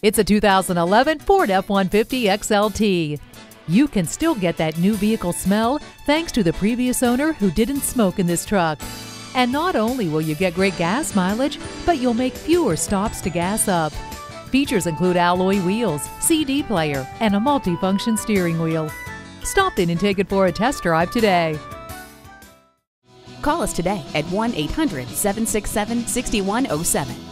It's a 2011 Ford F-150 XLT. You can still get that new vehicle smell thanks to the previous owner who didn't smoke in this truck. And not only will you get great gas mileage, but you'll make fewer stops to gas up. Features include alloy wheels, CD player, and a multi-function steering wheel. Stop in and take it for a test drive today. Call us today at 1-800-767-6107.